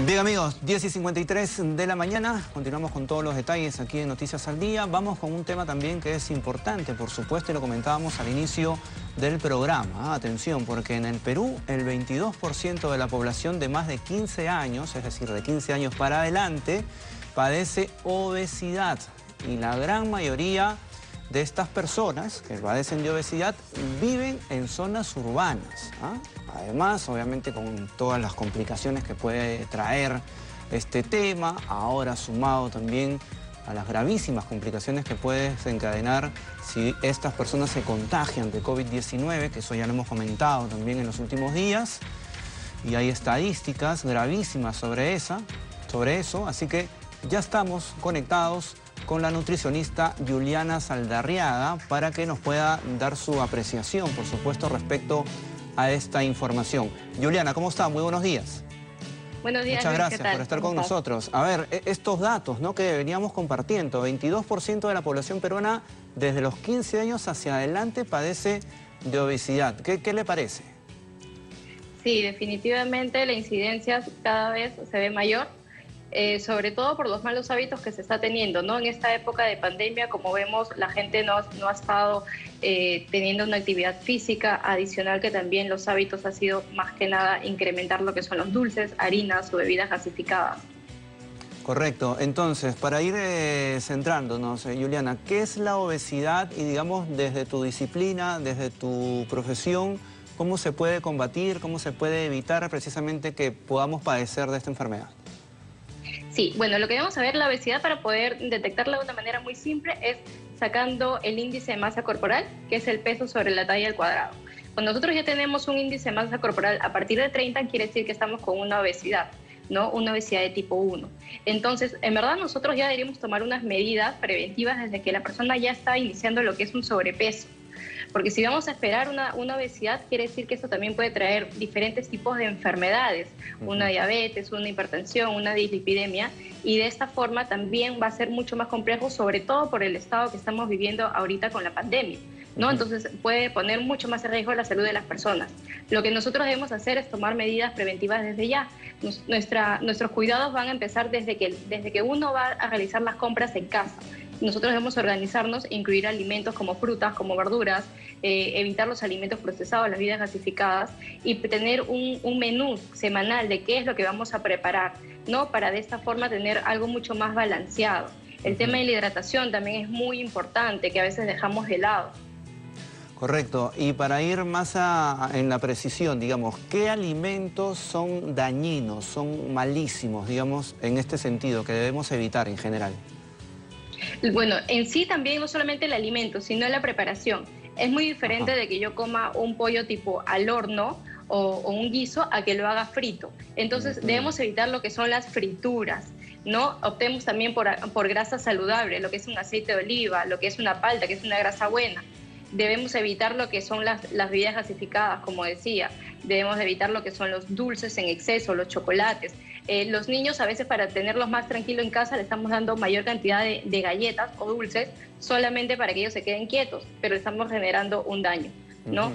Bien amigos, 10:53 de la mañana, continuamos con todos los detalles aquí en Noticias al Día. Vamos con un tema también que es importante, por supuesto, y lo comentábamos al inicio del programa. Atención, porque en el Perú el 22% de la población de más de 15 años, es decir, de 15 años para adelante, padece obesidad. Y la gran mayoría de estas personas que padecen de obesidad viven en zonas urbanas. Además, obviamente, con todas las complicaciones que puede traer este tema, ahora sumado también a las gravísimas complicaciones que puede desencadenar si estas personas se contagian de COVID-19, que eso ya lo hemos comentado también en los últimos días, y hay estadísticas gravísimas sobre eso, así que ya estamos conectados con la nutricionista Juliana Saldarriaga para que nos pueda dar su apreciación, por supuesto, respecto a esta información. Juliana, ¿cómo está? Muy buenos días. Buenos días. Muchas gracias por estar con nosotros. A ver, estos datos, ¿no?, que veníamos compartiendo, 22% de la población peruana desde los 15 años hacia adelante padece de obesidad. ¿Qué le parece? Sí, definitivamente la incidencia cada vez se ve mayor. Sobre todo por los malos hábitos que se está teniendo, ¿no? En esta época de pandemia, como vemos, la gente no ha estado teniendo una actividad física adicional, que también los hábitos ha sido más que nada incrementar lo que son los dulces, harinas o bebidas gasificadas. Correcto. Entonces, para ir centrándonos, Juliana, ¿qué es la obesidad? Y digamos, desde tu disciplina, desde tu profesión, ¿cómo se puede combatir, cómo se puede evitar precisamente que podamos padecer de esta enfermedad? Sí, bueno, lo que debemos saber, la obesidad, para poder detectarla de una manera muy simple, es sacando el índice de masa corporal, que es el peso sobre la talla al cuadrado. Cuando nosotros ya tenemos un índice de masa corporal a partir de 30, quiere decir que estamos con una obesidad, ¿no? Una obesidad de tipo 1. Entonces, en verdad, nosotros ya deberíamos tomar unas medidas preventivas desde que la persona ya está iniciando lo que es un sobrepeso. Porque si vamos a esperar una obesidad, quiere decir que eso también puede traer diferentes tipos de enfermedades, una diabetes, una hipertensión, una dislipidemia, y de esta forma también va a ser mucho más complejo, sobre todo por el estado que estamos viviendo ahorita con la pandemia, ¿no? Entonces puede poner mucho más en riesgo la salud de las personas. Lo que nosotros debemos hacer es tomar medidas preventivas desde ya. Nuestros cuidados van a empezar desde que uno va a realizar las compras en casa. Nosotros debemos organizarnos e incluir alimentos como frutas, como verduras, evitar los alimentos procesados, las bebidas gasificadas, y tener un menú semanal de qué es lo que vamos a preparar, ¿no? Para de esta forma tener algo mucho más balanceado. El tema de la hidratación también es muy importante, que a veces dejamos de lado. Correcto. Y para ir más en la precisión, digamos, ¿qué alimentos son dañinos, son malísimos, digamos, en este sentido, que debemos evitar en general? Bueno, en sí también no solamente el alimento, sino la preparación. Es muy diferente de que yo coma un pollo tipo al horno o un guiso a que lo haga frito. Entonces debemos evitar lo que son las frituras, ¿no? Optemos también por grasa saludable, lo que es un aceite de oliva, lo que es una palta, que es una grasa buena. Debemos evitar lo que son las bebidas gasificadas, como decía. Debemos evitar lo que son los dulces en exceso, los chocolates. Los niños, a veces, para tenerlos más tranquilos en casa, le estamos dando mayor cantidad de galletas o dulces solamente para que ellos se queden quietos, pero estamos generando un daño, ¿no?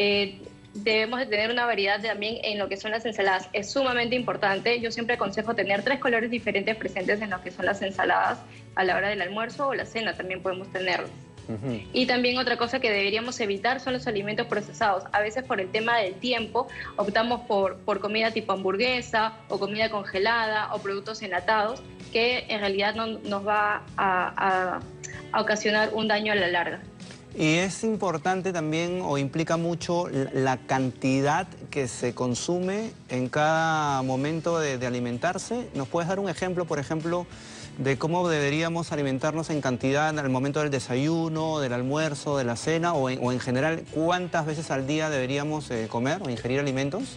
Debemos de tener una variedad también en lo que son las ensaladas. Es sumamente importante. Yo siempre aconsejo tener 3 colores diferentes presentes en lo que son las ensaladas a la hora del almuerzo o la cena, también podemos tenerlos. Y también otra cosa que deberíamos evitar son los alimentos procesados. A veces, por el tema del tiempo, optamos por comida tipo hamburguesa o comida congelada o productos enlatados, que en realidad no nos va a ocasionar un daño a la larga. Y es importante también, o implica mucho, la cantidad que se consume en cada momento de alimentarse. ¿Nos puedes dar un ejemplo, por ejemplo, de cómo deberíamos alimentarnos en cantidad al momento del desayuno, del almuerzo, de la cena, o en general, cuántas veces al día deberíamos comer o ingerir alimentos?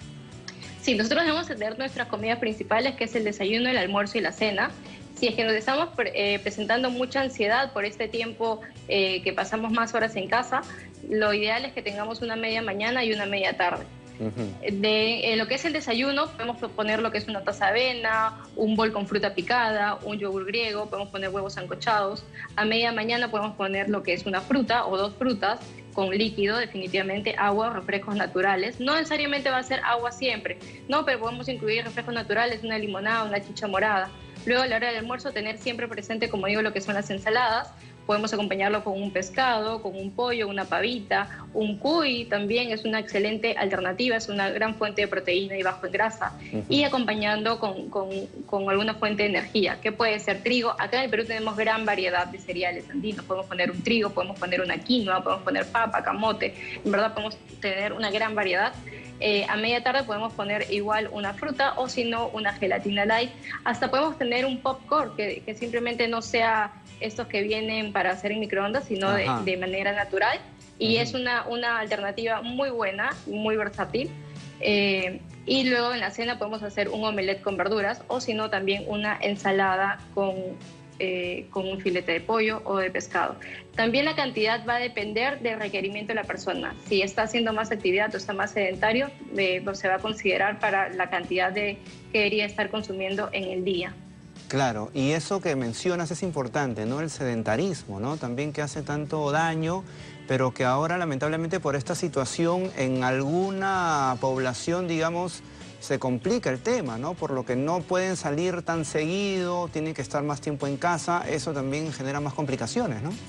Sí, nosotros debemos tener nuestras comidas principales, que es el desayuno, el almuerzo y la cena. Si es que nos estamos presentando mucha ansiedad por este tiempo que pasamos más horas en casa, lo ideal es que tengamos una media mañana y una media tarde. De lo que es el desayuno, podemos poner lo que es una taza de avena, un bol con fruta picada, un yogur griego, podemos poner huevos sancochados. A media mañana podemos poner lo que es una fruta o 2 frutas, con líquido, definitivamente agua o refrescos naturales. No necesariamente va a ser agua siempre, no, pero podemos incluir refrescos naturales, una limonada, una chicha morada. Luego a la hora del almuerzo tener siempre presente, como digo, lo que son las ensaladas. Podemos acompañarlo con un pescado, con un pollo, una pavita, un cuy también es una excelente alternativa, es una gran fuente de proteína y bajo en grasa. Y acompañando con alguna fuente de energía, que puede ser trigo. Acá en el Perú tenemos gran variedad de cereales andinos. Podemos poner un trigo, podemos poner una quinoa, podemos poner papa, camote. En verdad podemos tener una gran variedad. A media tarde podemos poner igual una fruta o si no una gelatina light. Hasta podemos tener un popcorn que simplemente no sea estos que vienen para hacer en microondas, sino de manera natural. Y es una alternativa muy buena, muy versátil. Y luego en la cena podemos hacer un omelette con verduras o si no también una ensalada con un filete de pollo o de pescado. También la cantidad va a depender del requerimiento de la persona. Si está haciendo más actividad o está más sedentario, se va a considerar para la cantidad que debería estar consumiendo en el día. Claro, y eso que mencionas es importante, ¿no? El sedentarismo, ¿no? También que hace tanto daño, pero que ahora lamentablemente por esta situación en alguna población, digamos, se complica el tema, ¿no? Por lo que no pueden salir tan seguido, tienen que estar más tiempo en casa, eso también genera más complicaciones, ¿no?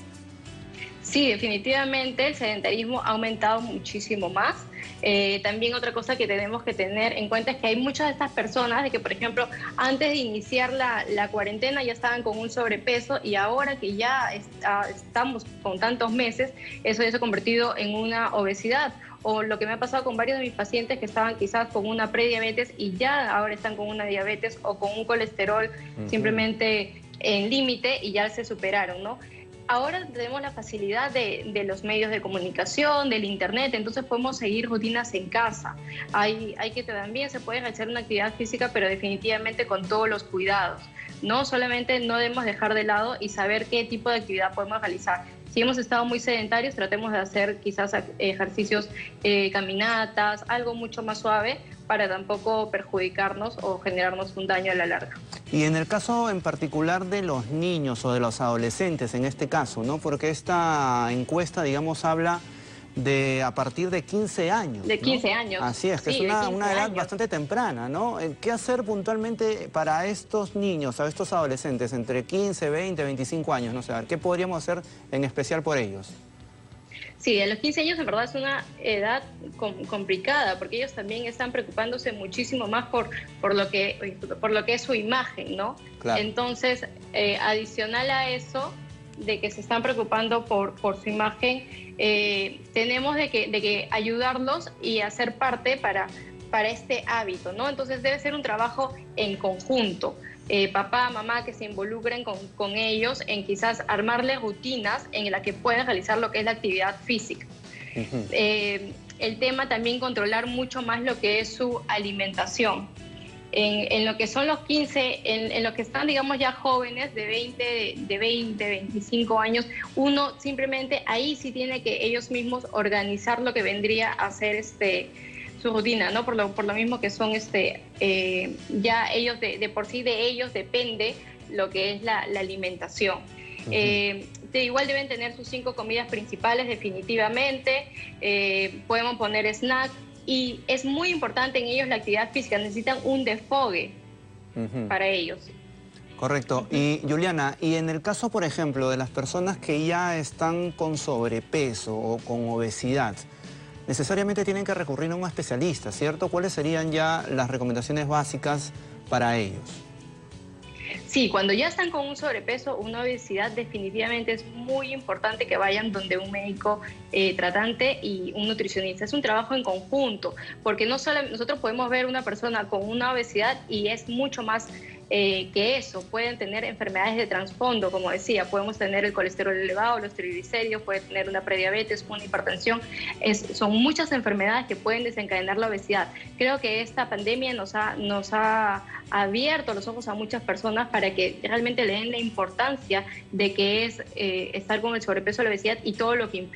Sí, definitivamente el sedentarismo ha aumentado muchísimo más. También otra cosa que tenemos que tener en cuenta es que hay muchas de estas personas de que, por ejemplo, antes de iniciar la cuarentena ya estaban con un sobrepeso y ahora que ya estamos con tantos meses, eso ya se ha convertido en una obesidad. O lo que me ha pasado con varios de mis pacientes que estaban quizás con una prediabetes y ya ahora están con una diabetes o con un colesterol simplemente en límite y ya se superaron, ¿no? Ahora tenemos la facilidad de los medios de comunicación, del internet, entonces podemos seguir rutinas en casa. Hay que también se puede realizar una actividad física, pero definitivamente con todos los cuidados. No solamente no debemos dejar de lado y saber qué tipo de actividad podemos realizar. Si hemos estado muy sedentarios, tratemos de hacer quizás ejercicios, caminatas, algo mucho más suave para tampoco perjudicarnos o generarnos un daño a la larga. Y en el caso en particular de los niños o de los adolescentes, en este caso, ¿no? Porque esta encuesta, digamos, habla de a partir de 15 años. De 15 años. Así es, que sí, es una edad bastante temprana, ¿no? ¿Qué hacer puntualmente para estos niños, a estos adolescentes, entre 15, 20, 25 años? No sé, ¿qué podríamos hacer en especial por ellos? Sí, a los 15 años en verdad es una edad complicada porque ellos también están preocupándose muchísimo más por lo que es su imagen, ¿no? Claro. Entonces, adicional a eso, de que se están preocupando por su imagen, tenemos de que ayudarlos y hacer parte para este hábito, ¿no? Entonces debe ser un trabajo en conjunto. Papá, mamá, que se involucren con ellos en quizás armarles rutinas en las que puedan realizar lo que es la actividad física. El tema también controlar mucho más lo que es su alimentación. En lo que son los 15, en lo que están, digamos, ya jóvenes de 20, 25 años, uno simplemente ahí sí tiene que ellos mismos organizar lo que vendría a ser su rutina, ¿no? Por lo mismo que son ya ellos de por sí de ellos depende lo que es la alimentación. Igual deben tener sus 5 comidas principales definitivamente, podemos poner snacks y es muy importante en ellos la actividad física, necesitan un desfogue para ellos. Correcto. Y Juliana, y en el caso, por ejemplo, de las personas que ya están con sobrepeso o con obesidad, necesariamente tienen que recurrir a un especialista, ¿cierto? ¿Cuáles serían ya las recomendaciones básicas para ellos? Sí, cuando ya están con un sobrepeso, una obesidad, definitivamente es muy importante que vayan donde un médico tratante y un nutricionista. Es un trabajo en conjunto, porque no solo nosotros podemos ver una persona con una obesidad y es mucho más que eso. Pueden tener enfermedades de trasfondo, como decía, podemos tener el colesterol elevado, los triglicéridos, puede tener una prediabetes, una hipertensión. Son muchas enfermedades que pueden desencadenar la obesidad. Creo que esta pandemia nos ha abierto los ojos a muchas personas para que realmente le den la importancia de que es estar con el sobrepeso, la obesidad y todo lo que implica.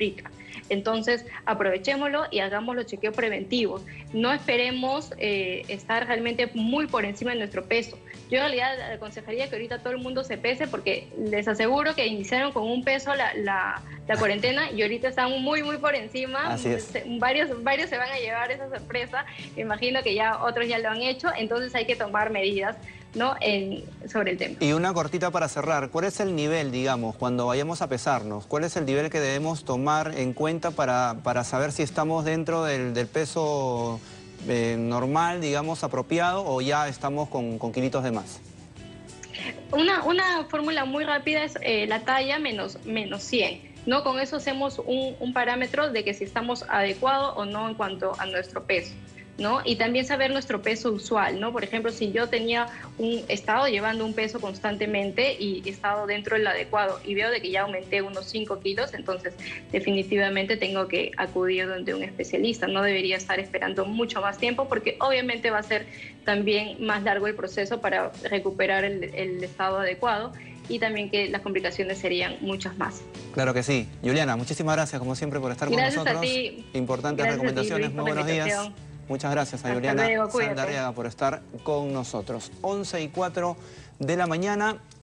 Entonces, aprovechémoslo y hagamos los chequeos preventivos. No esperemos estar realmente muy por encima de nuestro peso. Yo en realidad aconsejaría que ahorita todo el mundo se pese, porque les aseguro que iniciaron con un peso la cuarentena y ahorita están muy por encima. Así es. Varios se van a llevar esa sorpresa. Me imagino que ya otros ya lo han hecho, entonces hay que tomar medidas, ¿no? Sobre el tema. Y una cortita para cerrar. ¿Cuál es el nivel, digamos, cuando vayamos a pesarnos? ¿Cuál es el nivel que debemos tomar en cuenta para saber si estamos dentro del peso normal, digamos, apropiado, o ya estamos con kilitos de más? Una fórmula muy rápida es la talla menos 100. ¿No? Con eso hacemos un parámetro de que si estamos adecuados o no en cuanto a nuestro peso, ¿no? Y también saber nuestro peso usual, ¿no? Por ejemplo, si yo estado llevando un peso constantemente y he estado dentro del adecuado y veo de que ya aumenté unos 5 kilos, entonces definitivamente tengo que acudir donde un especialista. No debería estar esperando mucho más tiempo, porque obviamente va a ser también más largo el proceso para recuperar el estado adecuado, y también que las complicaciones serían muchas más. Claro que sí. Juliana, muchísimas gracias como siempre por estar con nosotros. Gracias a ti. Importantes recomendaciones. Muy buenos días. Muchas gracias a Juliana Saldarriaga por estar con nosotros. 11:04 de la mañana.